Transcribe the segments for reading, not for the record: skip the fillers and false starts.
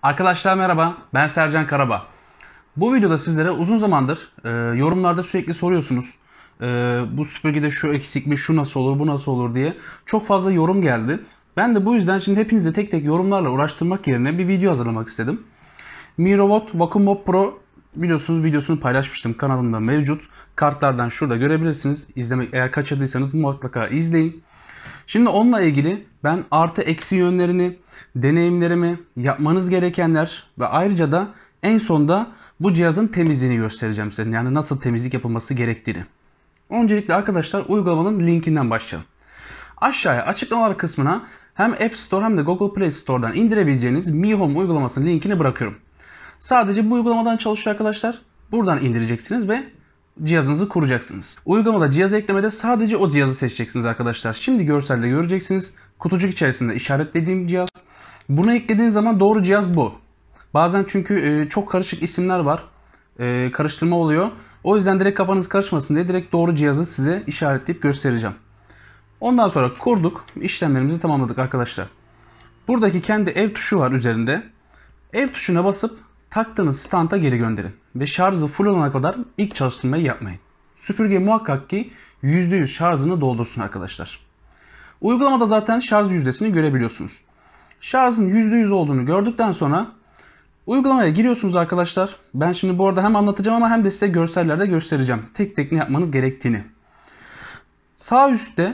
Arkadaşlar merhaba, ben Sercan Karaba. Bu videoda sizlere uzun zamandır yorumlarda sürekli soruyorsunuz. Bu süpürgede şu eksik mi, şu nasıl olur, bu nasıl olur diye çok fazla yorum geldi. Ben de bu yüzden şimdi hepinize tek tek yorumlarla uğraştırmak yerine bir video hazırlamak istedim. Mirowot Vacuum Mop Pro biliyorsunuz videosunu paylaşmıştım, kanalımda mevcut. Kartlardan şurada görebilirsiniz. Eğer kaçırdıysanız mutlaka izleyin. Şimdi onunla ilgili ben artı eksi yönlerini, deneyimlerimi, yapmanız gerekenler ve ayrıca da en sonda bu cihazın temizliğini göstereceğim size. Yani nasıl temizlik yapılması gerektiğini. Öncelikle arkadaşlar uygulamanın linkinden başlayalım. Aşağıya açıklamalar kısmına hem App Store hem de Google Play Store'dan indirebileceğiniz Mi Home uygulamasının linkini bırakıyorum. Sadece bu uygulamadan çalışıyor arkadaşlar. Buradan indireceksiniz ve cihazınızı kuracaksınız. Uygulamada cihaz eklemede sadece o cihazı seçeceksiniz arkadaşlar. Şimdi görselde göreceksiniz. Kutucuk içerisinde işaretlediğim cihaz. Bunu eklediğiniz zaman doğru cihaz bu. Bazen çünkü çok karışık isimler var. Karıştırma oluyor. O yüzden direkt kafanız karışmasın diye direkt doğru cihazı size işaretleyip göstereceğim. Ondan sonra kurduk. İşlemlerimizi tamamladık arkadaşlar. Buradaki kendi ev tuşu var üzerinde. Ev tuşuna basıp taktığınız standa geri gönderin. Ve şarjı full olana kadar ilk çalıştırmayı yapmayın. Süpürge muhakkak ki %100 şarjını doldursun arkadaşlar. Uygulamada zaten şarj yüzdesini görebiliyorsunuz. Şarjın %100 olduğunu gördükten sonra uygulamaya giriyorsunuz arkadaşlar. Ben şimdi bu arada hem anlatacağım ama hem de size görsellerde göstereceğim. Tek tek ne yapmanız gerektiğini. Sağ üstte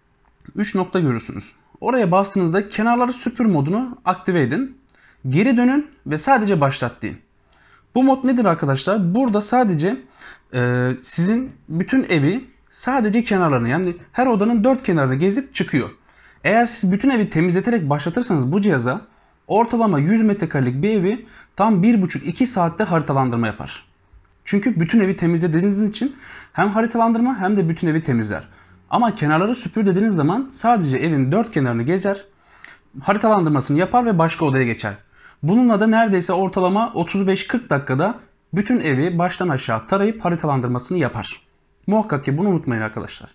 3 nokta görürsünüz. Oraya bastığınızda kenarları süpür modunu aktive edin. Geri dönün ve sadece başlat deyin. Bu mod nedir arkadaşlar? Burada sadece sizin bütün evi sadece kenarlarını, yani her odanın 4 kenarını gezip çıkıyor. Eğer siz bütün evi temizleterek başlatırsanız bu cihaza ortalama 100 metrekarelik bir evi tam 1,5-2 saatte haritalandırma yapar. Çünkü bütün evi temizlediğiniz için hem haritalandırma hem de bütün evi temizler. Ama kenarları süpür dediğiniz zaman sadece evin 4 kenarını gezer, haritalandırmasını yapar ve başka odaya geçer. Bununla da neredeyse ortalama 35-40 dakikada bütün evi baştan aşağı tarayıp haritalandırmasını yapar. Muhakkak ki bunu unutmayın arkadaşlar.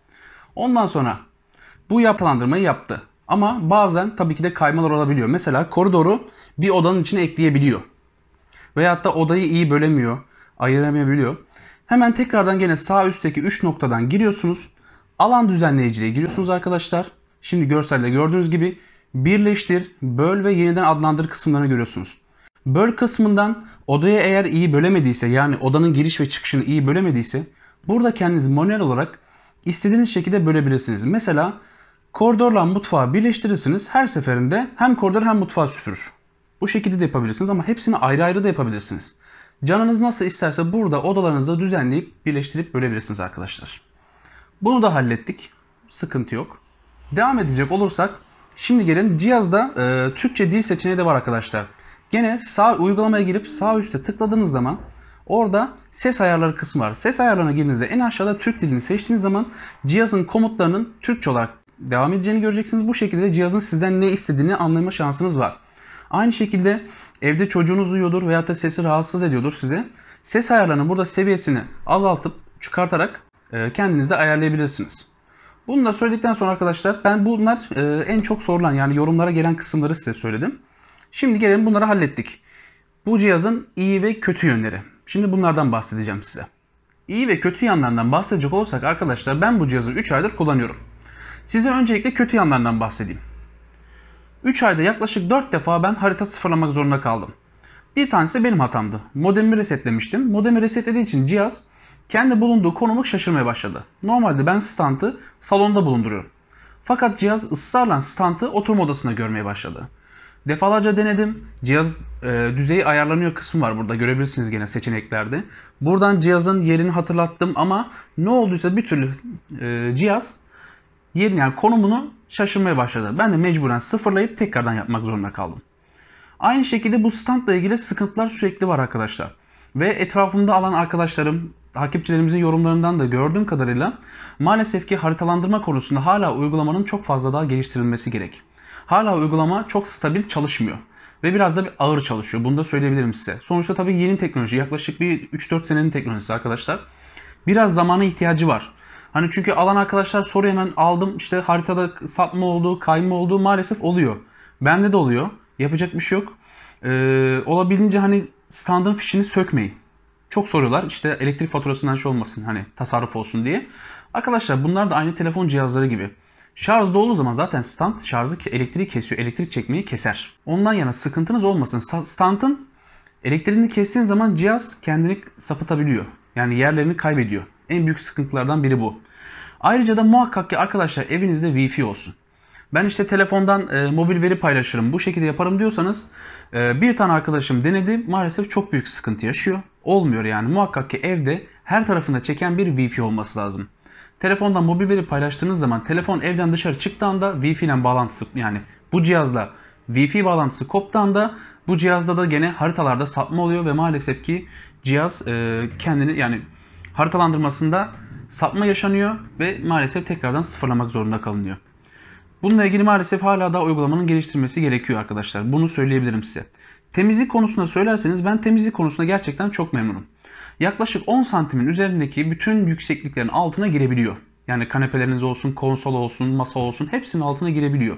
Ondan sonra bu haritalandırmayı yaptı. Ama bazen tabii ki de kaymalar olabiliyor. Mesela koridoru bir odanın içine ekleyebiliyor. Veyahut da odayı iyi bölemiyor, ayıramayabiliyor. Hemen tekrardan gene sağ üstteki 3 noktadan giriyorsunuz. Alan düzenleyiciye giriyorsunuz arkadaşlar. Şimdi görselde gördüğünüz gibi birleştir, böl ve yeniden adlandır kısımlarını görüyorsunuz. Böl kısmından odaya eğer iyi bölemediyse, yani odanın giriş ve çıkışını iyi bölemediyse burada kendiniz manuel olarak istediğiniz şekilde bölebilirsiniz. Mesela koridorla mutfağı birleştirirsiniz. Her seferinde hem koridor hem mutfağı süpürür. Bu şekilde de yapabilirsiniz ama hepsini ayrı ayrı da yapabilirsiniz. Canınız nasıl isterse burada odalarınızı düzenleyip birleştirip bölebilirsiniz arkadaşlar. Bunu da hallettik. Sıkıntı yok. Devam edecek olursak şimdi gelin cihazda Türkçe dil seçeneği de var arkadaşlar. Gene sağ uygulamaya girip sağ üstte tıkladığınız zaman orada ses ayarları kısmı var. Ses ayarlarına girdiğinizde en aşağıda Türk dilini seçtiğiniz zaman cihazın komutlarının Türkçe olarak devam edeceğini göreceksiniz. Bu şekilde cihazın sizden ne istediğini anlama şansınız var. Aynı şekilde evde çocuğunuz uyuyordur veyahut da sesi rahatsız ediyordur size. Ses ayarlarının burada seviyesini azaltıp çıkartarak kendiniz de ayarlayabilirsiniz. Bunu da söyledikten sonra arkadaşlar bunlar en çok sorulan, yani yorumlara gelen kısımları size söyledim. Şimdi gelin bunları hallettik. Bu cihazın iyi ve kötü yönleri. Şimdi bunlardan bahsedeceğim size. İyi ve kötü yanlarından bahsedecek olursak arkadaşlar ben bu cihazı 3 aydır kullanıyorum. Size öncelikle kötü yanlarından bahsedeyim. 3 ayda yaklaşık 4 defa ben harita sıfırlamak zorunda kaldım. Bir tanesi benim hatamdı. Modemi resetlemiştim. Modemi resetlediği için cihaz kendi bulunduğu konumu şaşırmaya başladı. Normalde ben standı salonda bulunduruyorum. Fakat cihaz ısrarla standı oturma odasında görmeye başladı. Defalarca denedim. Cihaz düzeyi ayarlanıyor kısmı var burada. Görebilirsiniz gene seçeneklerde. Buradan cihazın yerini hatırlattım ama ne olduysa bir türlü cihaz yerini, yani konumunu şaşırmaya başladı. Ben de mecburen sıfırlayıp tekrardan yapmak zorunda kaldım. Aynı şekilde bu standla ilgili sıkıntılar sürekli var arkadaşlar. Ve etrafımda alan arkadaşlarım, takipçilerimizin yorumlarından da gördüğüm kadarıyla maalesef ki haritalandırma konusunda hala uygulamanın çok fazla daha geliştirilmesi gerek. Hala uygulama çok stabil çalışmıyor. Ve biraz da bir ağır çalışıyor. Bunu da söyleyebilirim size. Sonuçta tabii yeni teknoloji. Yaklaşık bir 3-4 senenin teknolojisi arkadaşlar. Biraz zamana ihtiyacı var. Hani çünkü alan arkadaşlar soruyor, hemen aldım işte haritada sapma oldu, kayma oldu, maalesef oluyor. Bende de oluyor. Yapacak bir şey yok. Olabildiğince hani standın fişini sökmeyin. Çok soruyorlar işte elektrik faturasından şey olmasın, hani tasarruf olsun diye. Arkadaşlar bunlar da aynı telefon cihazları gibi. Şarjda olduğu zaman zaten stand şarjı elektriği kesiyor. Elektrik çekmeyi keser. Ondan yana sıkıntınız olmasın. Standın elektriğini kestiğin zaman cihaz kendini sapıtabiliyor. Yani yerlerini kaybediyor. En büyük sıkıntılardan biri bu. Ayrıca da muhakkak ki arkadaşlar evinizde Wi-Fi olsun. Ben işte telefondan mobil veri paylaşırım, bu şekilde yaparım diyorsanız bir tane arkadaşım denedi, maalesef çok büyük sıkıntı yaşıyor. Olmuyor yani, muhakkak ki evde her tarafında çeken bir Wi-Fi olması lazım. Telefondan mobil veri paylaştığınız zaman telefon evden dışarı çıktığında Wi-Fi ile bağlantısı, yani bu cihazla Wi-Fi bağlantısı koptuğunda bu cihazda da gene haritalarda sapma oluyor ve maalesef ki cihaz kendini, yani haritalandırmasında sapma yaşanıyor ve maalesef tekrardan sıfırlamak zorunda kalınıyor. Bununla ilgili maalesef hala da uygulamanın geliştirilmesi gerekiyor arkadaşlar. Bunu söyleyebilirim size. Temizlik konusunda söylerseniz ben temizlik konusunda gerçekten çok memnunum. Yaklaşık 10 santimin üzerindeki bütün yüksekliklerin altına girebiliyor. Yani kanepeleriniz olsun, konsol olsun, masa olsun, hepsinin altına girebiliyor.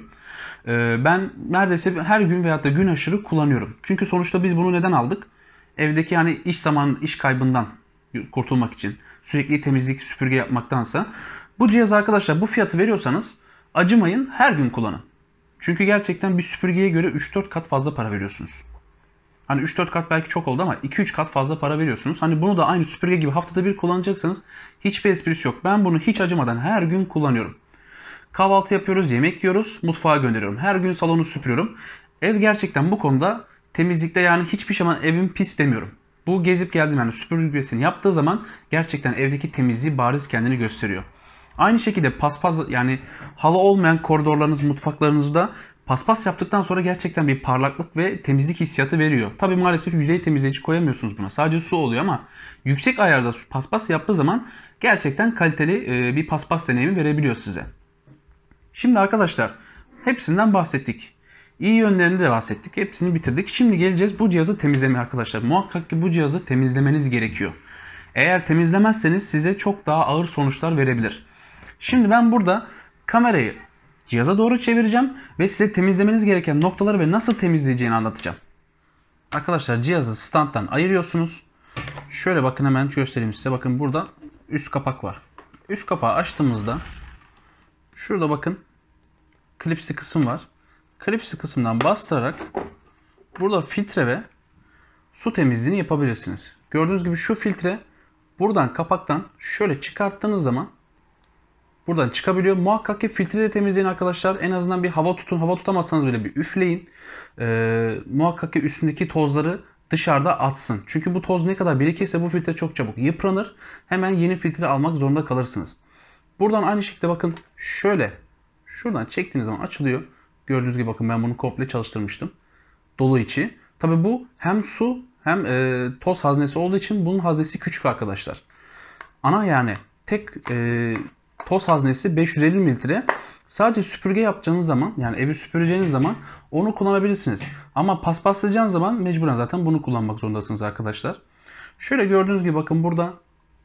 Ben neredeyse her gün veyahut da gün aşırı kullanıyorum. Çünkü sonuçta biz bunu neden aldık? Evdeki hani iş zamanı, iş kaybından kurtulmak için, sürekli temizlik, süpürge yapmaktansa. Bu cihaz arkadaşlar, bu fiyatı veriyorsanız acımayın, her gün kullanın. Çünkü gerçekten bir süpürgeye göre 3-4 kat fazla para veriyorsunuz. Hani 3-4 kat belki çok oldu ama 2-3 kat fazla para veriyorsunuz. Hani bunu da aynı süpürge gibi haftada bir kullanacaksanız hiçbir esprisi yok. Ben bunu hiç acımadan her gün kullanıyorum. Kahvaltı yapıyoruz, yemek yiyoruz, mutfağa gönderiyorum. Her gün salonu süpürüyorum. Ev gerçekten bu konuda temizlikte, yani hiçbir zaman evim pis demiyorum. Bu gezip geldim, yani süpürgesini yaptığı zaman gerçekten evdeki temizliği bariz kendini gösteriyor. Aynı şekilde paspas, yani halı olmayan koridorlarınız, mutfaklarınızda paspas yaptıktan sonra gerçekten bir parlaklık ve temizlik hissiyatı veriyor. Tabii maalesef yüzey temizleyici koyamıyorsunuz buna. Sadece su oluyor ama yüksek ayarda paspas yaptığı zaman gerçekten kaliteli bir paspas deneyimi verebiliyor size. Şimdi arkadaşlar hepsinden bahsettik. İyi yönlerini de bahsettik. Hepsini bitirdik. Şimdi geleceğiz bu cihazı temizlemeye arkadaşlar. Muhakkak ki bu cihazı temizlemeniz gerekiyor. Eğer temizlemezseniz size çok daha ağır sonuçlar verebilir. Şimdi ben burada kamerayı cihaza doğru çevireceğim ve size temizlemeniz gereken noktaları ve nasıl temizleyeceğini anlatacağım. Arkadaşlar cihazı standtan ayırıyorsunuz. Şöyle bakın, hemen göstereyim size. Bakın burada üst kapak var. Üst kapağı açtığımızda şurada bakın klipsli kısım var. Klipsli kısımdan bastırarak burada filtre ve su temizliğini yapabilirsiniz. Gördüğünüz gibi şu filtre buradan, kapaktan şöyle çıkarttığınız zaman buradan çıkabiliyor. Muhakkak ki filtreyi de temizleyin arkadaşlar. En azından bir hava tutun. Hava tutamazsanız bile bir üfleyin. Muhakkak ki üstündeki tozları dışarıda atsın. Çünkü bu toz ne kadar birikirse bu filtre çok çabuk yıpranır. Hemen yeni filtre almak zorunda kalırsınız. Buradan aynı şekilde bakın şöyle şuradan çektiğiniz zaman açılıyor. Gördüğünüz gibi bakın ben bunu komple çalıştırmıştım. Dolu içi. Tabi bu hem su hem toz haznesi olduğu için bunun haznesi küçük arkadaşlar. Ana, yani tek toz haznesi 550 mililitre. Sadece süpürge yapacağınız zaman, yani evi süpüreceğiniz zaman onu kullanabilirsiniz. Ama paspaslayacağınız zaman mecburen zaten bunu kullanmak zorundasınız arkadaşlar. Şöyle gördüğünüz gibi bakın burada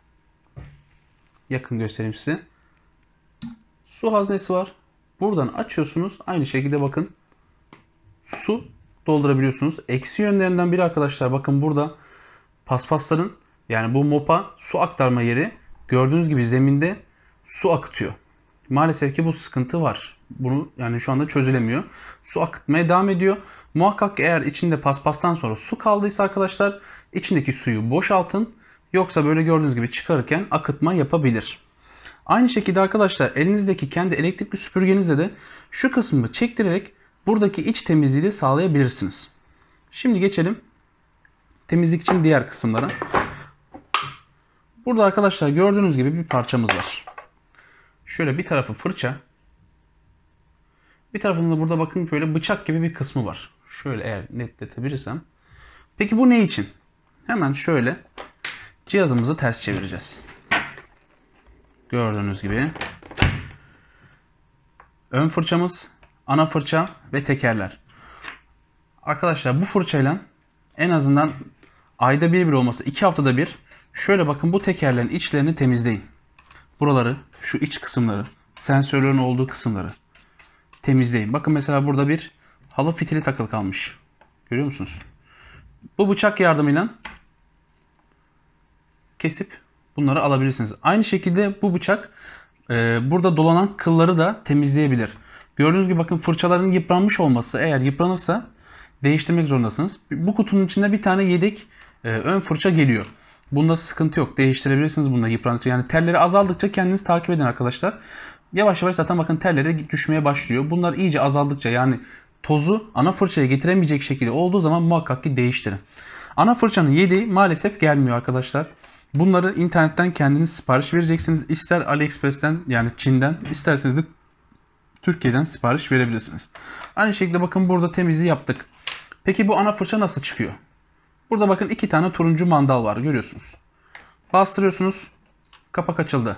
yakın göstereyim size. Su haznesi var. Buradan açıyorsunuz. Aynı şekilde bakın su doldurabiliyorsunuz. Eksi yönlerinden biri arkadaşlar, bakın burada paspasların, yani bu mopa su aktarma yeri, gördüğünüz gibi zeminde su akıtıyor. Maalesef ki bu sıkıntı var. Bunu yani şu anda çözülemiyor. Su akıtmaya devam ediyor. Muhakkak ki eğer içinde paspastan sonra su kaldıysa arkadaşlar içindeki suyu boşaltın. Yoksa böyle gördüğünüz gibi çıkarırken akıtma yapabilir. Aynı şekilde arkadaşlar elinizdeki kendi elektrikli süpürgenizle de şu kısmı çektirerek buradaki iç temizliği de sağlayabilirsiniz. Şimdi geçelim temizlik için diğer kısımlara. Burada arkadaşlar gördüğünüz gibi bir parçamız var. Şöyle bir tarafı fırça. Bir tarafında burada bakın böyle bıçak gibi bir kısmı var. Şöyle eğer netletebilirsem. Peki bu ne için? Hemen şöyle cihazımızı ters çevireceğiz. Gördüğünüz gibi. Ön fırçamız, ana fırça ve tekerler. Arkadaşlar bu fırçayla en azından ayda bir olması 2 haftada bir şöyle bakın bu tekerlerin içlerini temizleyin. Buraları, şu iç kısımları, sensörlerin olduğu kısımları temizleyin. Bakın mesela burada bir halı fitili takılı kalmış. Görüyor musunuz? Bu bıçak yardımıyla kesip bunları alabilirsiniz. Aynı şekilde bu bıçak burada dolanan kılları da temizleyebilir. Gördüğünüz gibi bakın, fırçaların yıpranmış olması, eğer yıpranırsa değiştirmek zorundasınız. Bu kutunun içinde bir tane yedek ön fırça geliyor. Bunda sıkıntı yok. Değiştirebilirsiniz bunda yıprandıkça. Yani telleri azaldıkça kendiniz takip edin arkadaşlar. Yavaş yavaş zaten bakın telleri düşmeye başlıyor. Bunlar iyice azaldıkça, yani tozu ana fırçaya getiremeyecek şekilde olduğu zaman muhakkak ki değiştirin. Ana fırçanın yedeği maalesef gelmiyor arkadaşlar. Bunları internetten kendiniz sipariş vereceksiniz. İster AliExpress'ten, yani Çin'den, isterseniz de Türkiye'den sipariş verebilirsiniz. Aynı şekilde bakın, burada temizliği yaptık. Peki bu ana fırça nasıl çıkıyor? Burada bakın 2 tane turuncu mandal var, görüyorsunuz. Bastırıyorsunuz. Kapak açıldı.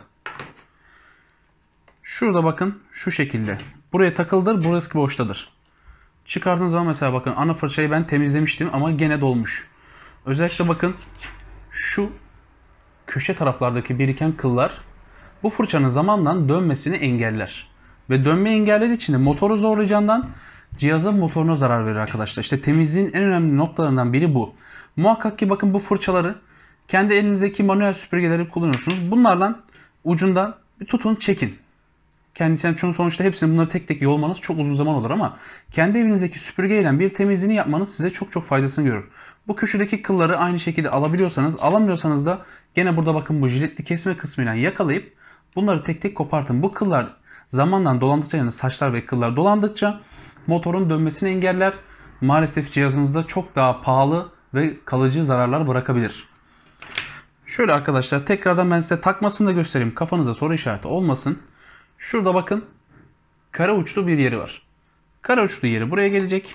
Şurada bakın şu şekilde. Buraya takıldır, burası boştadır. Çıkardığınız zaman mesela bakın, ana fırçayı ben temizlemiştim ama gene dolmuş. Özellikle bakın şu köşe taraflardaki biriken kıllar bu fırçanın zamanla dönmesini engeller. Ve dönme engellediği için de motoru zorlayacağından cihazın motoruna zarar verir arkadaşlar. İşte temizliğin en önemli noktalarından biri bu. Muhakkak ki bakın, bu fırçaları kendi elinizdeki manuel süpürgeleri kullanıyorsunuz. Bunlarla ucundan bir tutun, çekin. Kendisi, yani sonuçta hepsini bunları tek tek yolmanız çok uzun zaman olur ama kendi evinizdeki süpürgeyle bir temizliğini yapmanız size çok çok faydasını görür. Bu köşedeki kılları aynı şekilde alabiliyorsanız, alamıyorsanız da gene burada bakın bu jiletli kesme kısmıyla yakalayıp bunları tek tek kopartın. Bu kıllar zamanla dolandıkça, yani saçlar ve kıllar dolandıkça motorun dönmesini engeller. Maalesef cihazınızda çok daha pahalı ve kalıcı zararlar bırakabilir. Şöyle arkadaşlar, tekrardan ben size takmasını da göstereyim. Kafanıza soru işareti olmasın. Şurada bakın kare uçlu bir yeri var. Kare uçlu yeri buraya gelecek.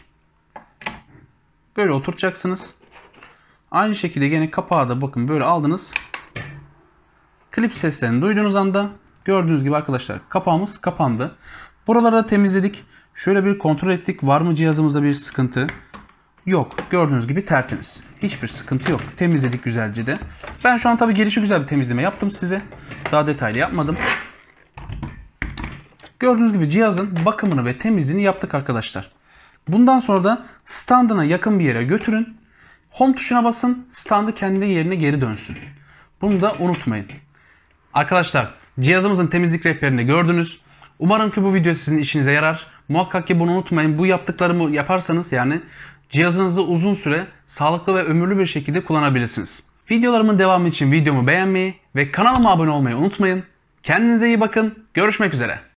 Böyle oturacaksınız. Aynı şekilde yine kapağı da bakın böyle aldınız. Klip seslerini duyduğunuz anda gördüğünüz gibi arkadaşlar kapağımız kapandı. Buraları da temizledik. Şöyle bir kontrol ettik. Var mı cihazımızda bir sıkıntı? Yok. Gördüğünüz gibi tertemiz. Hiçbir sıkıntı yok. Temizledik güzelce de. Ben şu an tabii gelişigüzel bir temizleme yaptım size. Daha detaylı yapmadım. Gördüğünüz gibi cihazın bakımını ve temizliğini yaptık arkadaşlar. Bundan sonra da standına yakın bir yere götürün. Home tuşuna basın. Standı kendi yerine geri dönsün. Bunu da unutmayın. Arkadaşlar, cihazımızın temizlik rehberini gördünüz. Umarım ki bu video sizin işinize yarar. Muhakkak ki bunu unutmayın. Bu yaptıklarımı yaparsanız yani cihazınızı uzun süre sağlıklı ve ömürlü bir şekilde kullanabilirsiniz. Videolarımın devamı için videomu beğenmeyi ve kanalıma abone olmayı unutmayın. Kendinize iyi bakın. Görüşmek üzere.